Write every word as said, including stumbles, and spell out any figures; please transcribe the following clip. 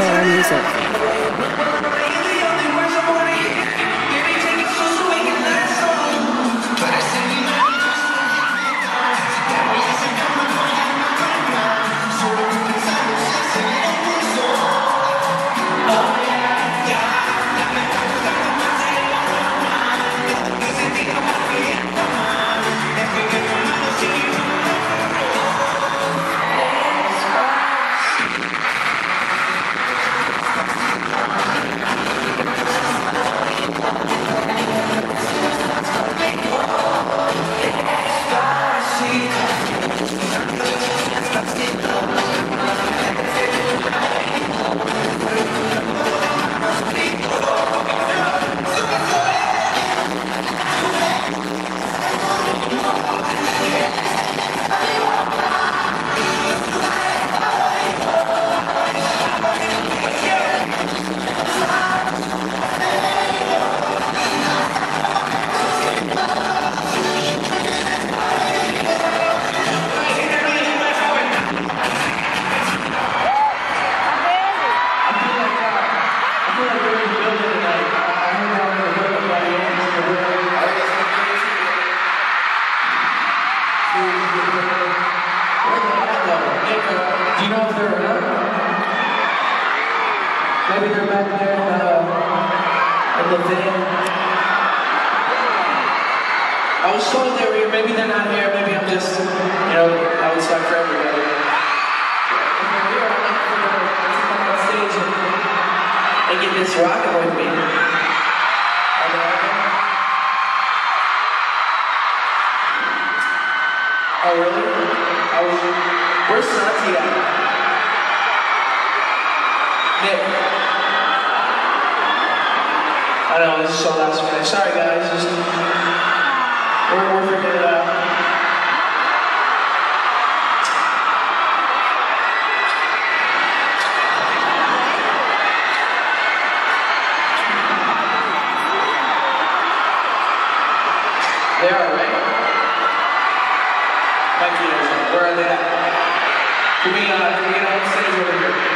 more music. Do you know if they're around? Maybe they're back there in the, in the van. I was told they were here. Maybe they're not here. Maybe I'm just, you know, outside for everybody. If they're here, I'd like for them to come on stage and, and get this rocking with me. Are they out there? Oh, really? I was, where's Santi at? Nick. I know, this is so last minute. Sorry guys, just, we're, we're figuring it out. They are, right? Mikey knows them. Where are they at? Can we, uh, can we get on stage over here?